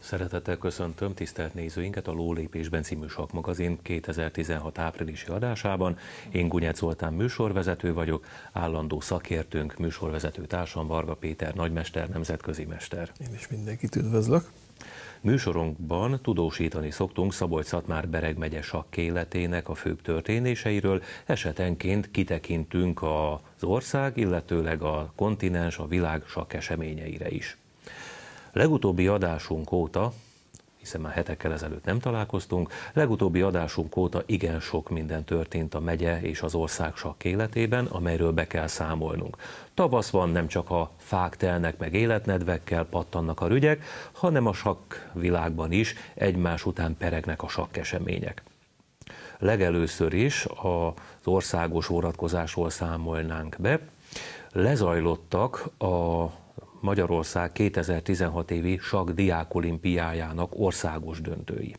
Szeretettel köszöntöm tisztelt nézőinket a Lólépésben című sakkmagazin 2016 áprilisi adásában. Én Gunyec Zoltán műsorvezető vagyok, állandó szakértőnk, műsorvezető társam Varga Péter nagymester, nemzetközi mester. Én is mindenkit üdvözlök. Műsorunkban tudósítani szoktunk Szabolcs-Szatmár-Bereg megye sakkéletének a főbb történéseiről, esetenként kitekintünk az ország, illetőleg a kontinens, a világ sakkeseményeire is. Legutóbbi adásunk óta, hiszen már hetekkel ezelőtt nem találkoztunk, legutóbbi adásunk óta igen sok minden történt a megye és az ország sakk életében, amelyről be kell számolnunk. Tavasz van, nem csak a fák telnek meg életnedvekkel, pattannak a rügyek, hanem a sakk világban is egymás után peregnek a sakkesemények. Legelőször is az országos vonatkozásról számolnánk be. Lezajlottak a Magyarország 2016 évi sakk diákolimpiájának országos döntői.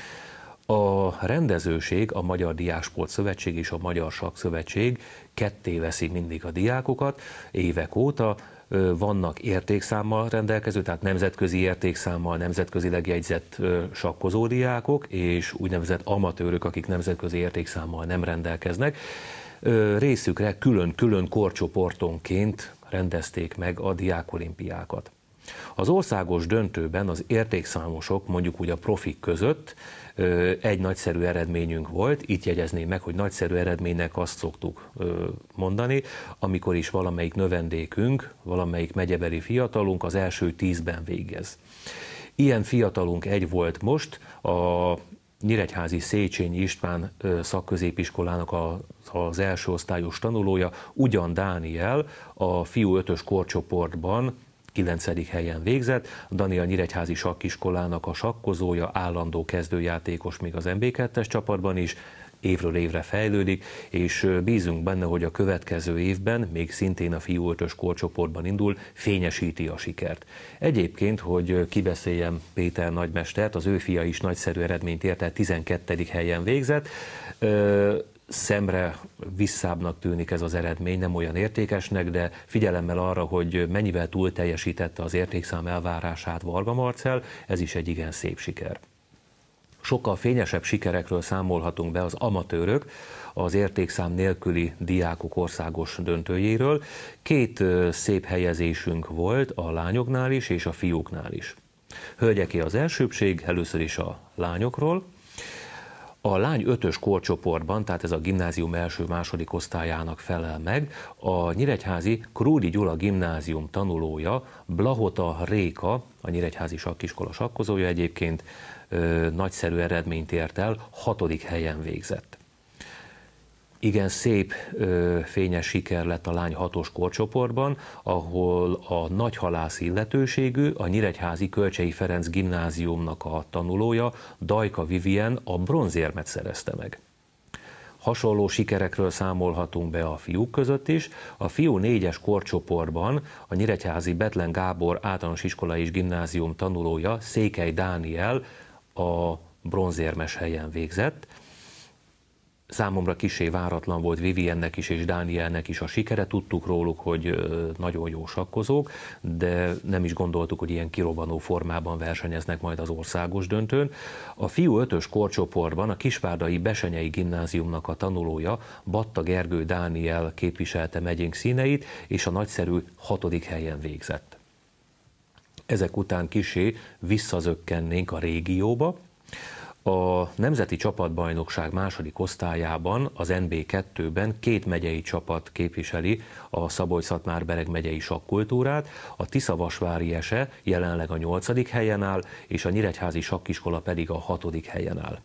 A rendezőség, a Magyar Diáksport Szövetség és a Magyar Sakk Szövetség ketté veszi mindig a diákokat évek óta. Vannak értékszámmal rendelkező, tehát nemzetközi értékszámmal, nemzetközileg jegyzett sakkozó diákok, és úgynevezett amatőrök, akik nemzetközi értékszámmal nem rendelkeznek. Részükre külön-külön korcsoportonként rendezték meg a diákolimpiákat. Az országos döntőben az értékszámosok, mondjuk úgy a profik között egy nagyszerű eredményünk volt. Itt jegyezném meg, hogy nagyszerű eredménynek azt szoktuk mondani, amikor is valamelyik növendékünk, valamelyik megyebeli fiatalunk az első 10-ben végez. Ilyen fiatalunk egy volt most, a Nyíregyházi Széchenyi István szakközépiskolának az első osztályos tanulója, Ugyan Dániel, a fiú 5-ös korcsoportban 9. helyen végzett. Dani a Nyíregyházi Sakkiskolának a sakkozója, állandó kezdőjátékos még az MB2-es csapatban is, évről évre fejlődik, és bízunk benne, hogy a következő évben, még szintén a fiú 5-ös korcsoportban indul, fényesíti a sikert. Egyébként, hogy kibeszéljem Péter nagymestert, az ő fia is nagyszerű eredményt ért el, 12. helyen végzett. Szemre visszábbnak tűnik ez az eredmény, nem olyan értékesnek, de figyelemmel arra, hogy mennyivel túl teljesítette az értékszám elvárását Varga Marcell, ez is egy igen szép siker. Sokkal fényesebb sikerekről számolhatunk be az amatőrök, az értékszám nélküli diákok országos döntőjéről. Két szép helyezésünk volt a lányoknál is és a fiúknál is. Hölgyeké az elsőbbség, először is a lányokról. A lány 5-ös korcsoportban, tehát ez a gimnázium első-második osztályának felel meg, a nyíregyházi Krúdi Gyula gimnázium tanulója, Blahota Réka, a Nyíregyházi Sakkiskola sakkozója egyébként, nagyszerű eredményt ért el, 6. helyen végzett. Igen szép, fényes siker lett a lány 6-os korcsoportban, ahol a nagyhalász illetőségű, a Nyíregyházi Kölcsey Ferenc gimnáziumnak a tanulója, Dajka Vivien a bronzérmet szerezte meg. Hasonló sikerekről számolhatunk be a fiúk között is. A fiú 4-es korcsoportban a Nyíregyházi Bethlen Gábor általános iskola és gimnázium tanulója, Székely Dániel a bronzérmes helyen végzett. Számomra kissé váratlan volt Viviennek is és Dánielnek is a sikere, tudtuk róluk, hogy nagyon jó sakkozók, de nem is gondoltuk, hogy ilyen kirobbanó formában versenyeznek majd az országos döntőn. A fiú 5-ös korcsoportban a Kisvárdai Besenyei gimnáziumnak a tanulója, Batta Gergő Dániel képviselte megyénk színeit, és a nagyszerű 6. helyen végzett. Ezek után kissé visszazökkennénk a régióba. A Nemzeti Csapatbajnokság második osztályában, az NB2-ben 2 megyei csapat képviseli a Szabolcs-Szatmár-Bereg megyei sakkultúrát, a Tiszavasvári Ese jelenleg a 8. helyen áll, és a Nyíregyházi Sakkiskola pedig a 6. helyen áll.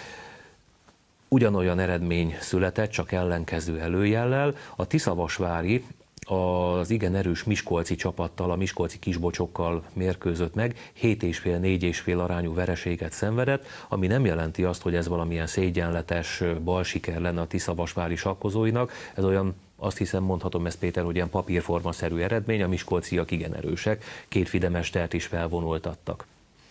Ugyanolyan eredmény született, csak ellenkező előjellel. A Tiszavasvári az igen erős miskolci csapattal, a miskolci kisbocsokkal mérkőzött meg, 7,5-4,5 arányú vereséget szenvedett, ami nem jelenti azt, hogy ez valamilyen szégyenletes balsiker lenne a tiszavasvári sakkozóinak. Ez olyan, azt hiszem mondhatom ezt Péter, hogy ilyen papírformaszerű eredmény, a miskolciak igen erősek, 2 fidemestert is felvonultattak.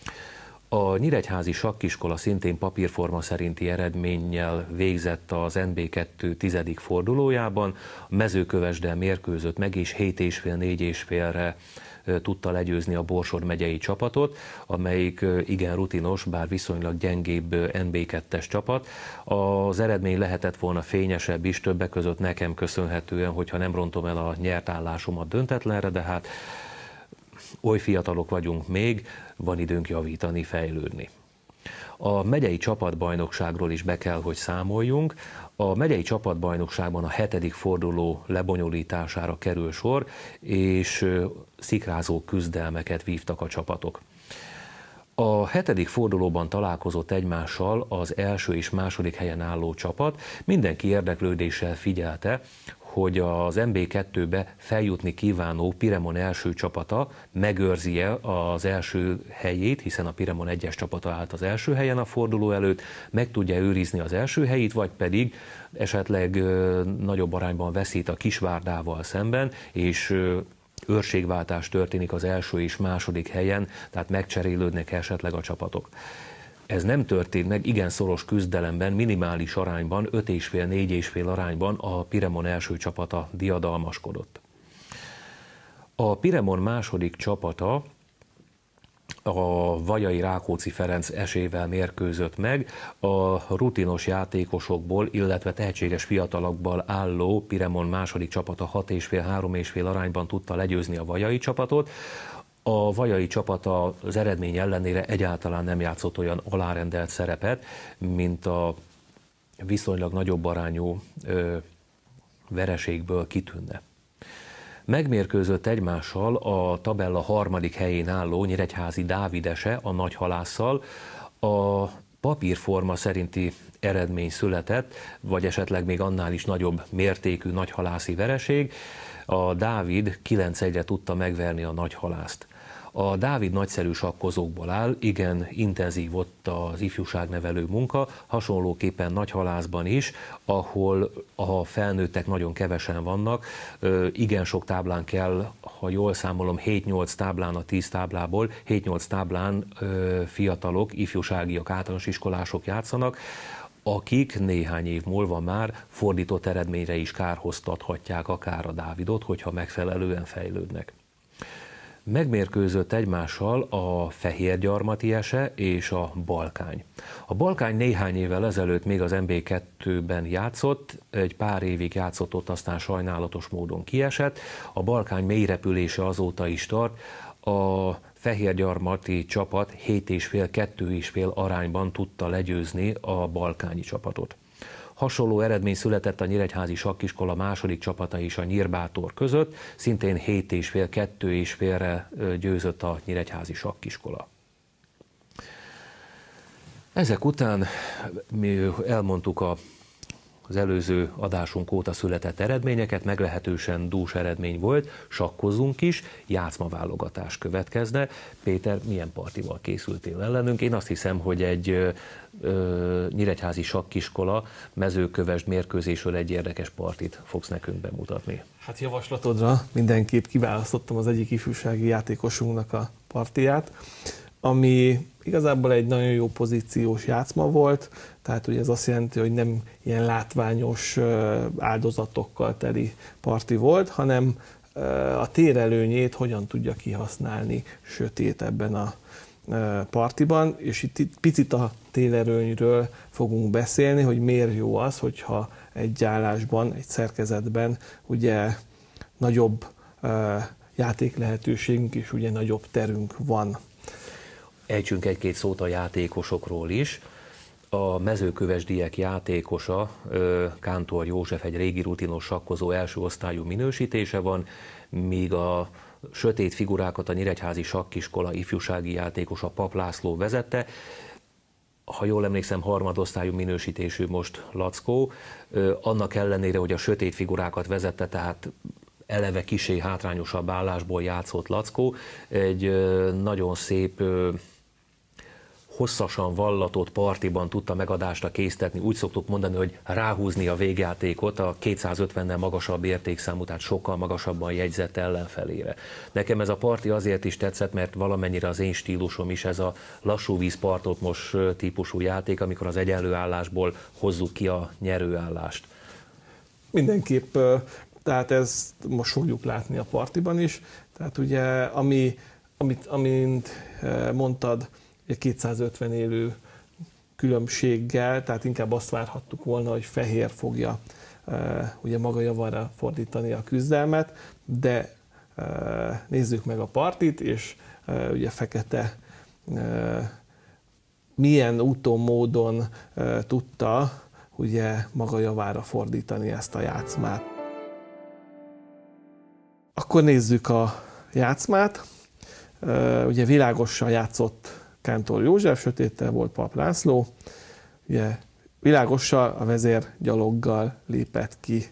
A Nyíregyházi Sakkiskola szintén papírforma szerinti eredménnyel végzett az NB2 10. fordulójában, Mezőkövesddel mérkőzött meg, és 7,5-4,5-re tudta legyőzni a Borsod megyei csapatot, amelyik igen rutinos, bár viszonylag gyengébb NB2-es csapat. Az eredmény lehetett volna fényesebb is, többek között nekem köszönhetően, hogyha nem rontom el a nyert állásomat döntetlenre, de hát oly fiatalok vagyunk még, van időnk javítani, fejlődni. A megyei csapatbajnokságról is be kell, hogy számoljunk. A megyei csapatbajnokságban a 7. forduló lebonyolítására kerül sor, és szikrázó küzdelmeket vívtak a csapatok. A 7. fordulóban találkozott egymással az első és második helyen álló csapat. Mindenki érdeklődéssel figyelte, hogy az NB2-be feljutni kívánó Piremon első csapata megőrzi-e az első helyét, hiszen a Piremon 1-es csapata állt az első helyen a forduló előtt, meg tudja őrizni az első helyét, vagy pedig esetleg nagyobb arányban veszít a Kisvárdával szemben, és őrségváltás történik az első és második helyen, tehát megcserélődnek esetleg a csapatok. Ez nem történt meg, igen szoros küzdelemben, minimális arányban, 5,5-4,5 arányban a Piremon első csapata diadalmaskodott. A Piremon második csapata a Vajai Rákóczi Ferenc esével mérkőzött meg, a rutinos játékosokból, illetve tehetséges fiatalokból álló Piremon második csapata 6,5-3,5 arányban tudta legyőzni a Vajai csapatot. A Vajai csapat az eredmény ellenére egyáltalán nem játszott olyan alárendelt szerepet, mint a viszonylag nagyobb arányú vereségből kitűnne. Megmérkőzött egymással a tabella 3. helyén álló nyíregyházi Dávidese a Nagyhalásszal. A papírforma szerinti eredmény született, vagy esetleg még annál is nagyobb mértékű nagyhalászi vereség. A Dávid 9-1-re tudta megverni a Nagyhalászt. A Dávid nagyszerű sakkozókból áll, igen intenzív ott az ifjúságnevelő munka, hasonlóképpen Nagyhalászban is, ahol a felnőttek nagyon kevesen vannak, igen sok táblán kell, ha jól számolom, 7-8 táblán a 10 táblából, 7-8 táblán fiatalok, ifjúságiak, általános iskolások játszanak, akik néhány év múlva már fordított eredményre is kárhoztathatják akár a Dávidot, hogyha megfelelően fejlődnek. Megmérkőzött egymással a Fehérgyarmati Ese és a Balkány. A Balkány néhány évvel ezelőtt még az NB2-ben játszott, egy pár évig játszott ott, aztán sajnálatos módon kiesett. A Balkány mélyrepülése azóta is tart. A Fehérgyarmati csapat 7,5-2,5 arányban tudta legyőzni a balkányi csapatot. Hasonló eredmény született a Nyíregyházi Sakkiskola második csapata és a Nyírbátor között, szintén 7,5-2,5-re győzött a Nyíregyházi Sakkiskola. Ezek után mi elmondtuk az előző adásunk óta született eredményeket, meglehetősen dús eredmény volt, sakkozzunk is, játszmaválogatás következne. Péter, milyen partival készültél ellenünk? Én azt hiszem, hogy egy nyíregyházi sakkiskola Mezőkövesd mérkőzésről egy érdekes partit fogsz nekünk bemutatni. Hát javaslatodra mindenképp kiválasztottam az egyik ifjúsági játékosunknak a partiját, ami igazából egy nagyon jó pozíciós játszma volt, tehát ugye ez azt jelenti, hogy nem ilyen látványos áldozatokkal teli parti volt, hanem a térelőnyét hogyan tudja kihasználni sötét ebben a partiban, és itt picit a térelőnyről fogunk beszélni, hogy miért jó az, hogyha egy állásban, egy szerkezetben ugye nagyobb játék lehetőségünk és ugye nagyobb terünk van. Ejtsünk egy-két szót a játékosokról is. A mezőkövesdiek játékosa, Kántor József, egy régi rutinos sakkozó, első osztályú minősítése van, míg a sötét figurákat a Nyíregyházi Sakkiskola ifjúsági játékosa Pap László vezette. Ha jól emlékszem, harmadosztályú minősítésű most Lackó. Annak ellenére, hogy a sötét figurákat vezette, tehát eleve kissé hátrányosabb állásból játszott Lackó, egy nagyon szép, hosszasan vallatott partiban tudta megadásra késztetni. Úgy szoktuk mondani, hogy ráhúzni a végjátékot a 250-nel magasabb értékszámú, tehát sokkal magasabban jegyzett ellenfelére. Nekem ez a parti azért is tetszett, mert valamennyire az én stílusom is ez a lassú vízpartot típusú játék, amikor az egyenlő állásból hozzuk ki a nyerőállást. Mindenképp, tehát ezt most fogjuk látni a partiban is, Tehát ugye, amint mondtad, 250 élő különbséggel, tehát inkább azt várhattuk volna, hogy fehér fogja ugye maga javára fordítani a küzdelmet, de nézzük meg a partit, és ugye fekete milyen úton, módon tudta ugye maga javára fordítani ezt a játszmát. Akkor nézzük a játszmát. Ugye világossal játszott Kántor József, sötéttel volt Pap László. Ugye világossal a vezér gyaloggal lépett ki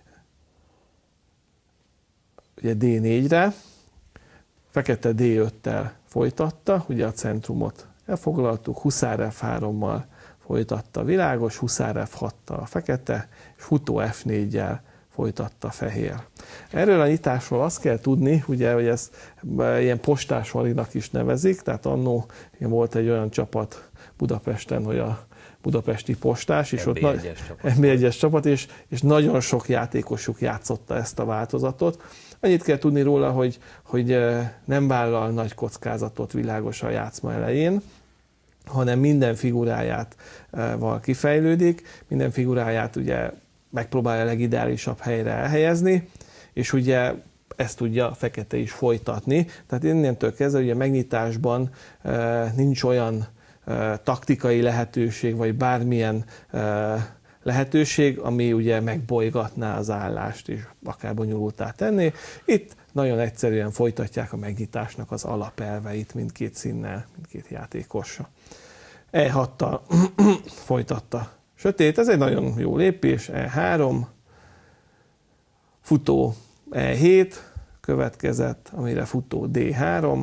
ugye D4-re, fekete D5-tel folytatta, ugye a centrumot elfoglaltuk, huszár F3-mal folytatta világos, huszár F6-tal a fekete, és futó F4-jel folytatta fehér. Erről a nyitásról azt kell tudni, ugye, hogy ezt ilyen postás varinak is nevezik, tehát annó volt egy olyan csapat Budapesten, hogy a budapesti postás, és ott NB1-es csapat, és nagyon sok játékosuk játszotta ezt a változatot. Annyit kell tudni róla, hogy nem vállal nagy kockázatot világos a játszma elején, hanem minden figuráját kifejlődik, minden figuráját ugye megpróbálja a legideálisabb helyre elhelyezni, és ugye ezt tudja a fekete is folytatni. Tehát innentől kezdve ugye megnyitásban nincs olyan taktikai lehetőség, vagy bármilyen lehetőség, ami ugye megbolygatná az állást, és akár bonyolultá tenné. Itt nagyon egyszerűen folytatják a megnyitásnak az alapelveit mindkét színnel, mindkét játékossal. E6-tal folytatta sötét, ez egy nagyon jó lépés, E3, futó E7 következett, amire futó D3,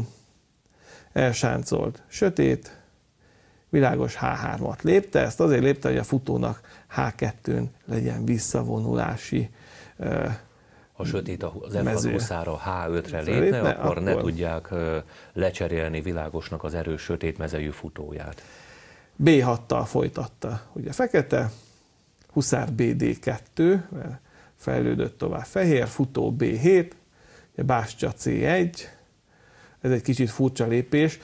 elsáncolt sötét, világos H3-at lépte, ezt azért lépte, hogy a futónak H2-n legyen visszavonulási ha sötét az F6 huszára H5-re lépne, akkor ne tudják lecserélni világosnak az erős sötét mezejű futóját. B6-tal folytatta ugye fekete, huszár BD2, fejlődött tovább fehér, futó B7, bástya C1, ez egy kicsit furcsa lépés.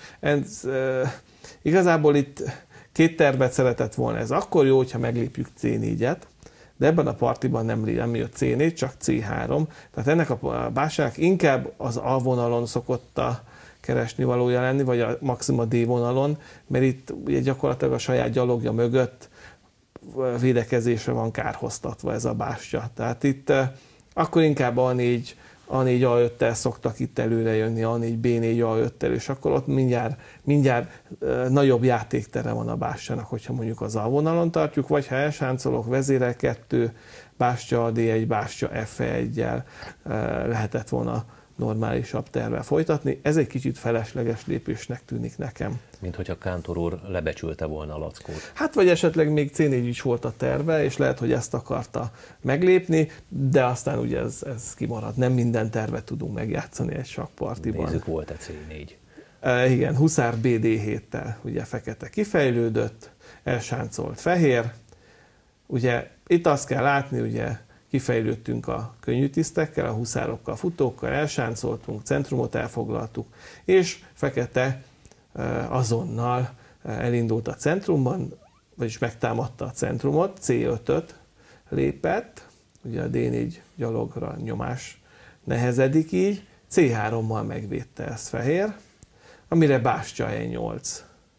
Igazából itt két tervet szeretett volna. Ez akkor jó, hogyha meglépjük C4-et, de ebben a partiban nem jött C4, csak C3. Tehát ennek a bástyának inkább az A vonalon szokott a keresni valója lenni, vagy a maximum a D vonalon, mert itt ugye gyakorlatilag a saját gyalogja mögött védekezésre van kárhoztatva ez a bástya. Tehát itt akkor inkább A4 A5-tel szoktak itt előre jönni, A4 B4 A5-tel, és akkor ott mindjárt nagyobb játéktere van a bástyának, hogyha mondjuk az A vonalon tartjuk, vagy ha elsáncolok, vezérel 2, bástya D1, bástya F1-jel lehetett volna normálisabb tervvel folytatni. Ez egy kicsit felesleges lépésnek tűnik nekem. Mint hogyha Kántor úr lebecsülte volna a lackót. Hát vagy esetleg még C4 is volt a terve, és lehet, hogy ezt akarta meglépni, de aztán ugye ez kimarad. Nem minden tervet tudunk megjátszani egy sakkpartiban. Nézzük, volt-e C4? Igen, huszár BD7-tel ugye fekete kifejlődött, elsáncolt fehér. Ugye itt azt kell látni, ugye kifejlődtünk a könnyű tisztekkel, a huszárokkal, futókkal, elsáncoltunk, centrumot elfoglaltuk, és fekete azonnal elindult a centrumban, vagyis megtámadta a centrumot, C5-öt lépett, ugye a D4 gyalogra nyomás nehezedik így, C3-mal megvédte ezt fehér, amire bástya E8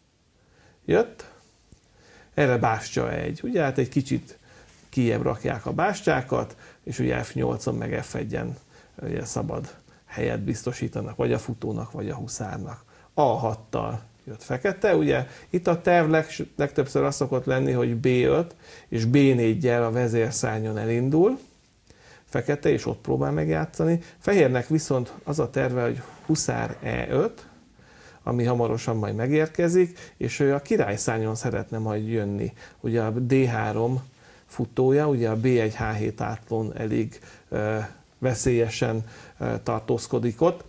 jött, erre bástya E1, ugye hát egy kicsit kijebb rakják a bástyákat, és ugye F8-on meg F1-en ugye szabad helyet biztosítanak, vagy a futónak, vagy a huszárnak. A6-tal jött fekete, ugye itt a terv legtöbbször az szokott lenni, hogy B5 és B4-jel a vezérszárnyon elindul, fekete, és ott próbál megjátszani. Fehérnek viszont az a terve, hogy huszár E5, ami hamarosan majd megérkezik, és ő a királyszárnyon szeretne majd jönni. Ugye a D3 futója, ugye a B1 H7 átlón elég veszélyesen tartózkodik ott.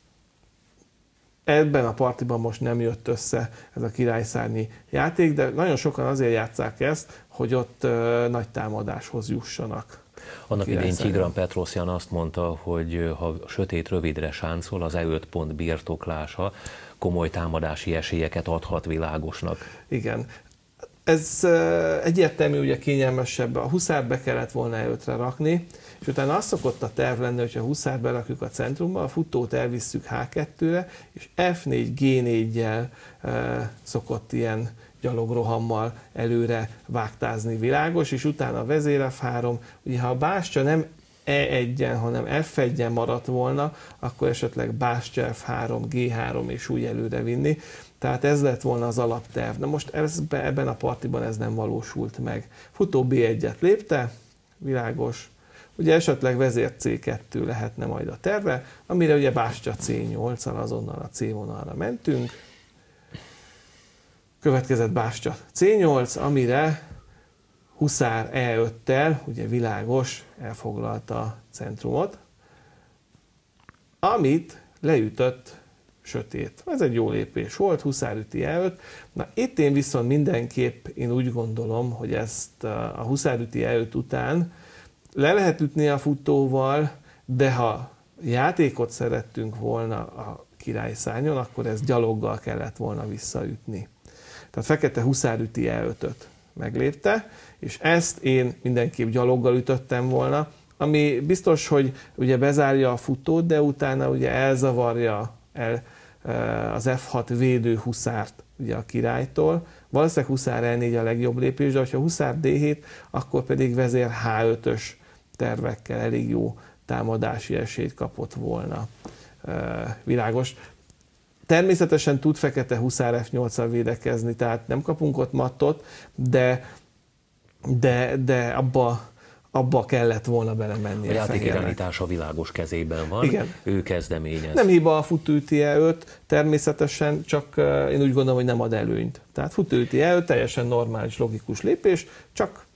Ebben a partiban most nem jött össze ez a királyszárnyi játék, de nagyon sokan azért játsszák ezt, hogy ott nagy támadáshoz jussanak. Annak idején Tigran Petrosyan azt mondta, hogy ha sötét rövidre sáncol, az E5 pont birtoklása komoly támadási esélyeket adhat Világosnak. Igen. Ez egyértelmű, ugye kényelmesebb. A huszárt be kellett volna E5-re rakni, és utána az szokott a terv lenni, hogyha a huszárt berakjuk a centrumba, a futót elvisszük H2-re, és F4, G4-jel szokott ilyen gyalogrohammal előre vágtázni Világos, és utána a vezér F3, ugye ha a bástya nem E1-en, hanem F1-en maradt volna, akkor esetleg bástya F3, G3 és úgy előre vinni. Tehát ez lett volna az alapterv. Na most ebben a partiban ez nem valósult meg. Futó B1-et lépte, Világos. Ugye esetleg vezér C2 lehetne majd a terve, amire ugye bástya C8-al azonnal a C vonalra mentünk. Következett bástya C8, amire huszár E5-tel, ugye Világos elfoglalta a centrumot, amit leütött sötét. Ez egy jó lépés volt, huszár üti E5. Na itt én viszont mindenképp én úgy gondolom, hogy ezt a huszár üti E5 után le lehet ütni a futóval, de ha játékot szerettünk volna a királyszárnyon, akkor ezt gyaloggal kellett volna visszaütni. Tehát fekete huszár üti E5-öt meglépte, és ezt én mindenképp gyaloggal ütöttem volna, ami biztos, hogy ugye bezárja a futót, de utána ugye elzavarja az F6 védő huszárt ugye a királytól. Valószínűleg huszár E4 a legjobb lépés, de ha huszár D7, akkor pedig vezér H5-ös tervekkel elég jó támadási esélyt kapott volna Világos. Természetesen tud fekete huszár F8-al védekezni, tehát nem kapunk ott mattot, de abba kellett volna belemenni. A játék irányítása Világos kezében van, igen. Ő kezdeményez. Nem hiba a futőüti E5, természetesen, csak én úgy gondolom, hogy nem ad előnyt. Tehát futőüti E5 teljesen normális, logikus lépés, csak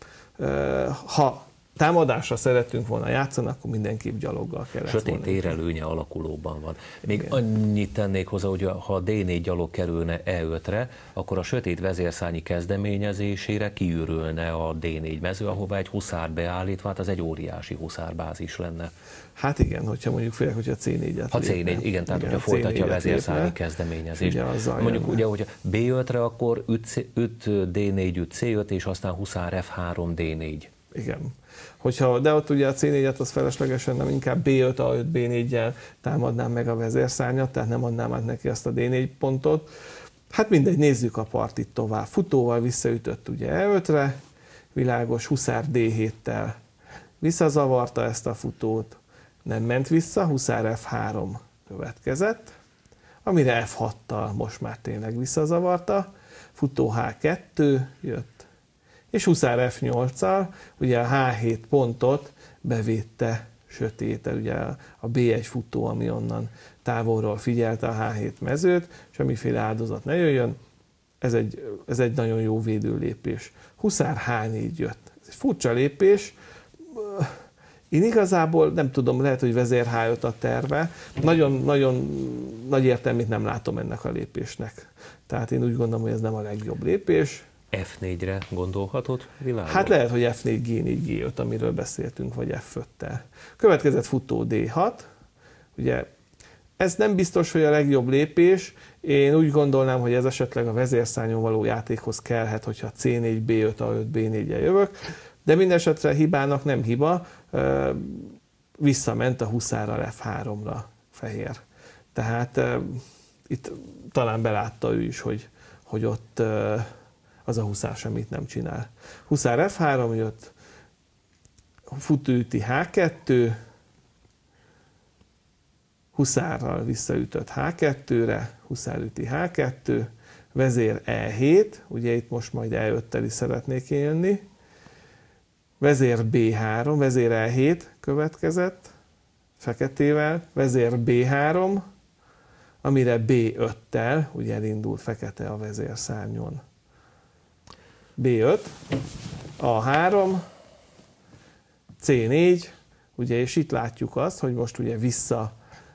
ha támadásra szerettünk volna játszani, akkor mindenképp gyaloggal kellett volna. Sötét érelőnye alakulóban van. Még annyit tennék hozzá, hogy ha a D4 gyalog kerülne E5-re, akkor a sötét vezérszárnyi kezdeményezésére kiürülne a D4 mező, ahová egy huszár beállítva, hát az egy óriási huszárbázis lenne. Hát igen, hogyha mondjuk főleg, hogyha C4-et ha C4, igen, tehát hogyha folytatja a vezérszárnyi kezdeményezést. Mondjuk ugye, hogyha B5-re, akkor üt D4, üt C5, és aztán huszár F3, D4. Igen. De ott ugye a C4-et az feleslegesen, nem inkább B5, A5, B4-jel támadnám meg a vezérszárnyat, tehát nem adnám át neki azt a D4 pontot. Hát mindegy, nézzük a partit tovább. Futóval visszaütött ugye E5-re, Világos huszár D7-tel visszazavarta ezt a futót, nem ment vissza, huszár F3 következett, amire F6-tal most már tényleg visszazavarta, futó H2 jött, és huszár F8-al ugye a H7 pontot bevédte sötétel, ugye a B1 futó, ami onnan távolról figyelte a H7 mezőt, semmiféle áldozat ne jöjjön, ez egy nagyon jó védőlépés. Huszár H4 jött. Ez egy furcsa lépés, én igazából nem tudom, lehet, hogy vezér H5 a terve, nagyon nagy értelmét nem látom ennek a lépésnek. Tehát én úgy gondolom, hogy ez nem a legjobb lépés. F4-re gondolhatod, Világos? Hát lehet, hogy F4, G4, G5, amiről beszéltünk, vagy F5-tel. Következett futó D6, ugye ez nem biztos, hogy a legjobb lépés, én úgy gondolnám, hogy ez esetleg a vezérszárnyon való játékhoz kellhet, hogyha C4, B5, A5, B4-el jövök, de minden esetre hibának nem hiba, visszament a huszárral F3-ra fehér. Tehát itt talán belátta ő is, hogy ott az a huszár semmit nem csinál. Huszár F3 jött, futőüti H2, huszárral visszaütött H2-re, huszárüti H2, vezér E7, ugye itt most majd E5-tel is szeretnék jönni, vezér B3, vezér E7 következett, feketével, vezér B3, amire B5-tel, ugye elindult fekete a vezérszárnyon. B5, A3, C4, ugye, és itt látjuk azt, hogy most ugye vissza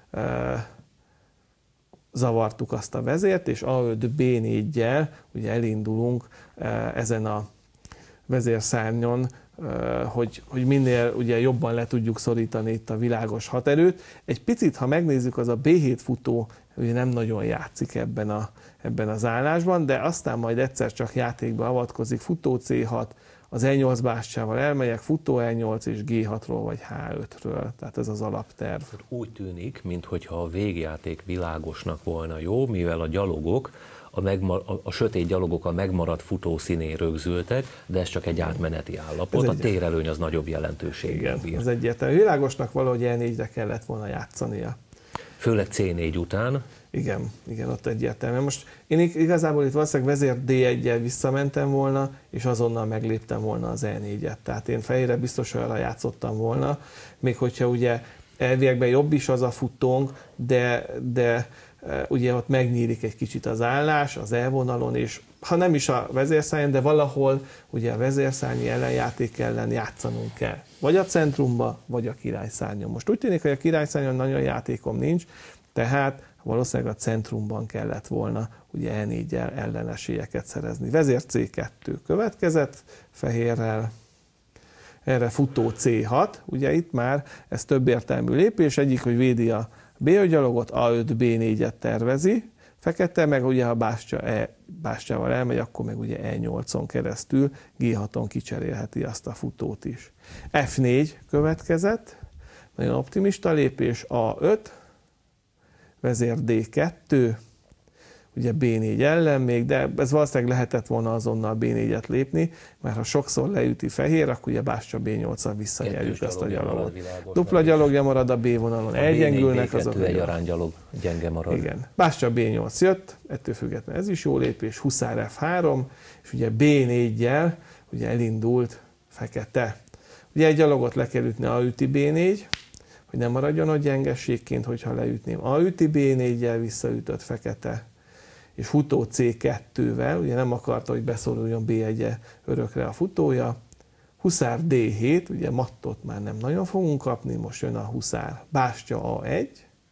zavartuk azt a vezért, és A5, B4-jel ugye elindulunk ezen a vezérszárnyon hogy minél ugye jobban le tudjuk szorítani itt a világos haterőt. Egy picit, ha megnézzük, az a B7 futó ugye nem nagyon játszik ebben az állásban, de aztán majd egyszer csak játékba avatkozik, futó C6, az E8 bástyával elmegyek, futó E8 és G6-ról vagy H5-ről, tehát ez az alapterv. Úgy tűnik, mintha a végjáték világosnak volna jó, mivel a gyalogok, a sötét gyalogok a megmaradt futó színén rögzültek, de ez csak egy átmeneti állapot, a térelőny az nagyobb jelentőséggel bír. Ez egyértelmű. Világosnak valahogy E4-re kellett volna játszania. Főleg C4 után. Igen, ott egyértelmű. Most én igazából itt valószínűleg vezér D1-jel visszamentem volna, és azonnal megléptem volna az E4-et. Tehát én fejére biztos arra játszottam volna, még hogyha ugye elviekben jobb is az a futónk, de ugye ott megnyílik egy kicsit az állás az E-vonalon, és ha nem is a vezérszárnyon, de valahol ugye a vezérszárnyi ellenjáték ellen játszanunk kell. Vagy a centrumba, vagy a királyszárnyon. Most úgy tűnik, hogy a királyszárnyon nagyon játékom nincs, tehát valószínűleg a centrumban kellett volna ugye E4-jel ellenesélyeket szerezni. Vezér C2 következett fehérrel, erre futó C6, ugye itt már ez több értelmű lépés, egyik, hogy védi a B5 gyalogot, A5, B4-et tervezi, fekete, meg ugye ha bástyával elmegy, akkor meg ugye E8-on keresztül G6-on kicserélheti azt a futót is. F4 következett, nagyon optimista lépés, A5, vezér D2, ugye B4 ellen még, de ez valószínűleg lehetett volna azonnal B4-et lépni, mert ha sokszor leüti fehér, akkor ugye bástya B8-al visszanyerjük azt a gyalogot. Dupla gyalogja marad a B vonalon, elgyengülnek azok. Egy aránygyalog gyenge marad. Igen. Bástya B8 jött, ettől függetlenül ez is jó lépés, huszár F3, és ugye B4-jel ugye elindult fekete. Ugye egy gyalogot le kell ütni, A üti B4, hogy nem maradjon ott gyengességként, hogyha leütném. A üti B4-jel visszaütött fekete, és futó C2-vel, ugye nem akarta, hogy beszoruljon B1-e örökre a futója. Huszár D7, ugye mattot már nem nagyon fogunk kapni, most jön a huszár bástya A1,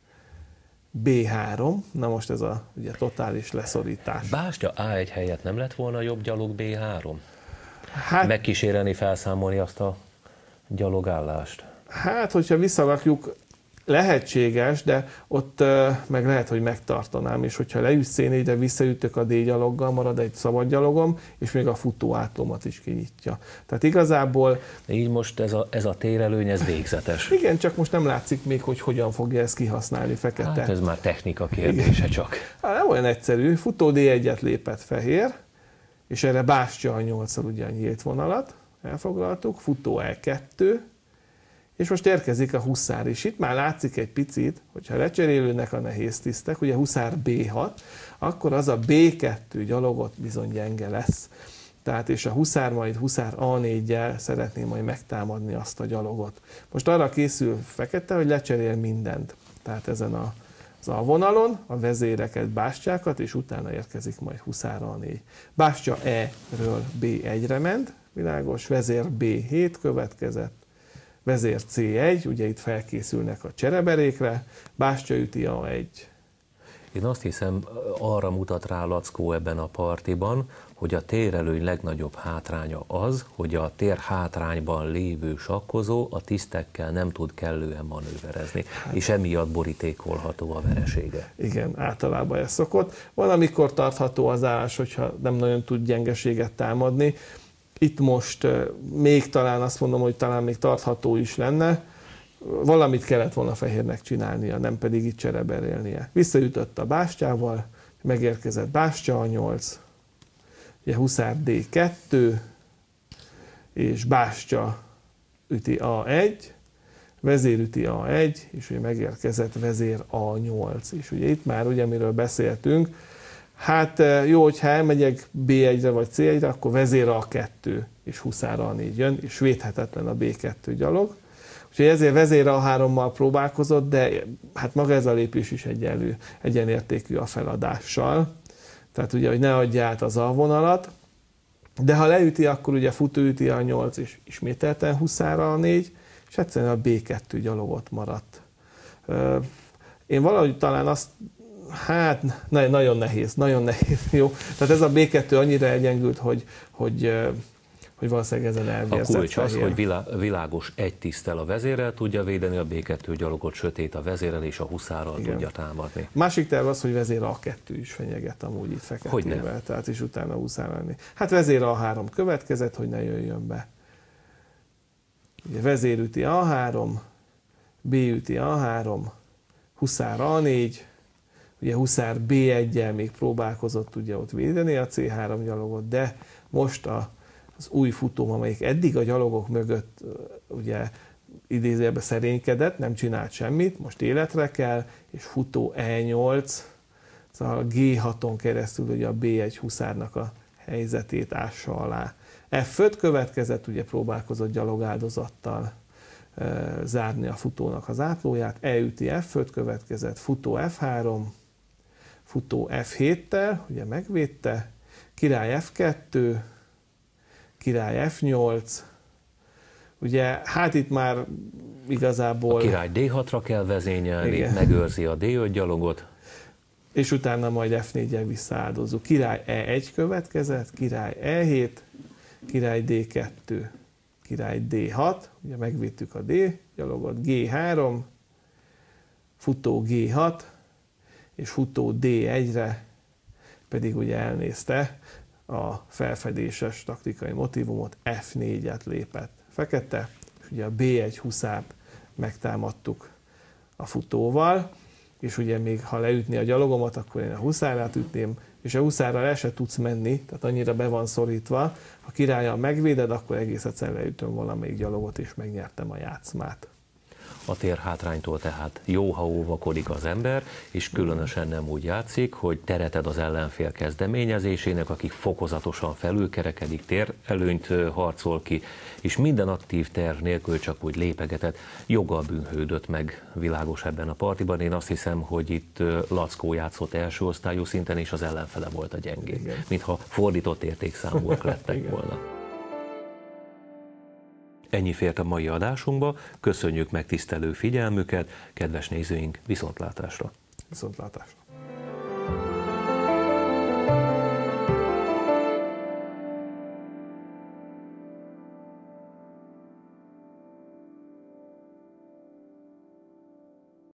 B3, na most ez a ugye totális leszorítás. Bástya A1 helyett nem lett volna jobb gyalog B3? Hát, megkísérelni, felszámolni azt a gyalogállást? Hát, hogyha visszalakjuk, lehetséges, de ott meg lehet, hogy megtartanám, és hogyha leütsz C4-re, visszaütök a D gyaloggal, marad egy szabad gyalogom, és még a futó átlomat is kinyitja. Tehát igazából... Így most ez a térelőny, ez végzetes. Igen, csak most nem látszik még, hogy hogyan fogja ezt kihasználni fekete. Hát ez már technika kérdése. Igen. Csak. Hát nem olyan egyszerű. Futó D1-et lépett fehér, és erre bástya a 8-al ugye a nyílt vonalat, elfoglaltuk, futó E2, és most érkezik a huszár is. Itt már látszik egy picit, hogyha lecserélődnek a nehéz tisztek, ugye huszár B6, akkor az a B2 gyalogot bizony gyenge lesz. Tehát és a huszár majd huszár A4-jel szeretné majd megtámadni azt a gyalogot. Most arra készül fekete, hogy lecserél mindent. Tehát ezen az A vonalon a vezéreket, bástyákat, és utána érkezik majd huszár A4. Bástya E-ről B1-re ment, világos, vezér B7 következett, vezér C1, ugye itt felkészülnek a csereberékre, bástya üti A1. Én azt hiszem, arra mutat rá Lackó ebben a partiban, hogy a térelőny legnagyobb hátránya az, hogy a tér hátrányban lévő sakkozó a tisztekkel nem tud kellően manőverezni, és emiatt borítékolható a veresége. Igen, általában ez szokott. Van, amikor tartható az állás, hogyha nem nagyon tud gyengeséget támadni. Itt most még talán azt mondom, hogy talán még tartható is lenne. Valamit kellett volna fehérnek csinálnia, nem pedig itt csereberélnie. Visszaütött a bástyával, megérkezett bástya a 8, ugye huszár D2, és bástya üti A1, vezér üti A1, és ugye megérkezett vezér A8. És ugye itt már, ugye, amiről beszéltünk, hát jó, hogyha elmegyek B1-re vagy C1-re, akkor vezér A2 és huszár A4 jön, és védhetetlen a B2 gyalog. Úgyhogy ezért vezér A3-mal próbálkozott, de hát maga ez a lépés is egyenértékű a feladással. Tehát ugye, hogy ne adja át az A vonalat, de ha leüti, akkor ugye futó üti A8, és ismételten huszár A4, és egyszerűen a B2 gyalogot maradt. Én valahogy talán azt, hát nagyon nehéz, jó. Tehát ez a B2 annyira elgyengült, hogy hogy valószínűleg ezen A elvérzett kulcs az, fehér. hogy világos egy tiszttel a vezérrel tudja védeni, a B2 gyalogot sötét a vezérrel és a huszárral tudja támadni. Másik terv az, hogy vezér A2 is fenyeget amúgy itt feketével, tehát is utána huszár lenni. Hát vezér A3 következett, hogy ne jöjjön be. Ugye vezér üti A3, B üti A3, huszár A4, ugye huszár B1-jel még próbálkozott ugye ott védeni a C3 gyalogot, de most az új futóm, amelyik eddig a gyalogok mögött ugye idézőjelben szerénykedett, nem csinált semmit, most életre kell, és futó E8, szóval a G6-on keresztül ugye a B1 huszárnak a helyzetét ássa alá. F5 következett, ugye próbálkozott gyalogáldozattal zárni a futónak az átlóját, E üti F5 következett, futó F3, futó F7-tel, ugye megvédte, király F2, király F8, ugye hát itt már igazából... A király D6-ra kell vezényelni, igen, megőrzi a D5 gyalogot. És utána majd F4-jel visszaáldozunk. Király E1 következett, király E7, király D2, király D6, ugye megvédtük a D gyalogot, G3, futó G6, és futó D1-re pedig ugye elnézte a felfedéses taktikai motívumot, F4-et lépett fekete, és ugye a B1 huszárt megtámadtuk a futóval, és ugye még ha leütni a gyalogomat, akkor én a huszárát ütném, és a huszárral el se tudsz menni, tehát annyira be van szorítva, ha királlyal megvéded, akkor egész egyszerűen leütöm valamelyik gyalogot, és megnyertem a játszmát. A térhátránytól tehát jó, ha óvakodik az ember, és különösen nem úgy játszik, hogy teret ad az ellenfél kezdeményezésének, aki fokozatosan felülkerekedik, térelőnyt harcol ki, és minden aktív terv nélkül csak úgy lépegetett, joggal bűnhődött meg világos ebben a partiban. Én azt hiszem, hogy itt Lackó játszott első osztályú szinten, és az ellenfele volt a gyengébb, mintha fordított értékszámúak lettek volna. Ennyi fért a mai adásunkba, köszönjük megtisztelő figyelmüket, kedves nézőink, viszontlátásra! Viszontlátásra!